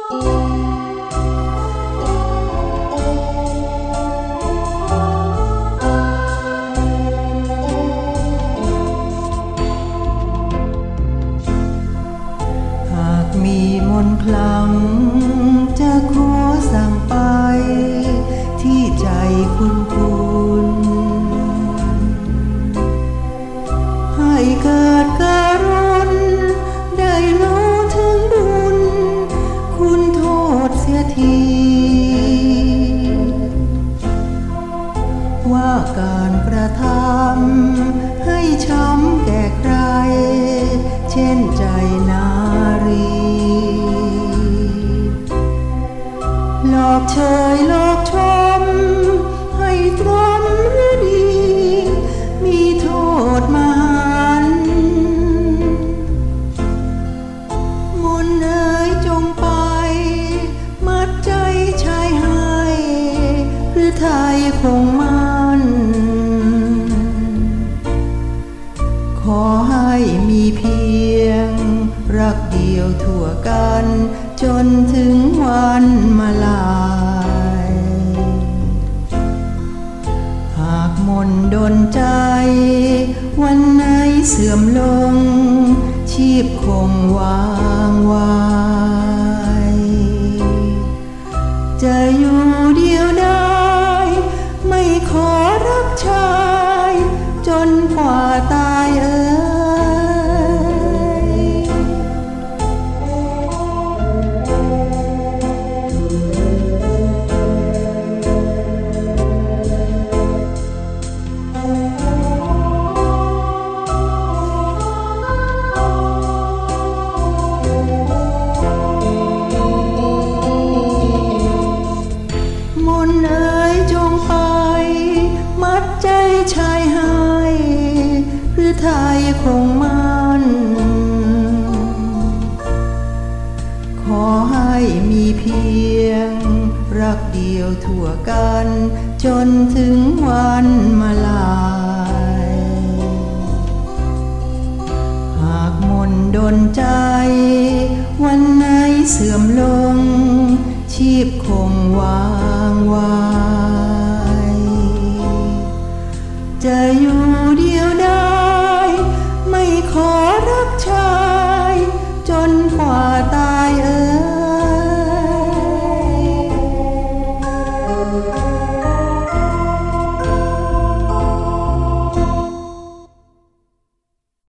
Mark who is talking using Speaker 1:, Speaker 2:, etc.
Speaker 1: มีมนต์คลังจะขอสั่งไปที่ใจคุณให้เกิดการุณได้รู้ถึงบุญคุณโทษเสียทีว่าการกระทำให้ช้ำแก่ใครเช่นใจนารีหลอกเชยหลอกชมให้ตรมหรือดีมีโทษมหันต์มนต์เอ๋ยจงไปมัดใจชายให้หรือไทยคงมันขอให้มีเพียงรักเดียวทั่วกันจนถึงวันมาลายหากมนต์ดลใจวันไหนเสื่อมลงชีพคงวางไว้จะอยู่เดียวได้ไม่ขอรักชายจนกว่าตายใจชายให้หรือไทยคงมันขอให้มีเพียงรักเดียวทั่วกันจนถึงวันมาลายหากมนต์ดลใจวันไหนเสื่อมลงชีพคงวางไว้จะอยู่เดียวได้ไม่ขอรักชา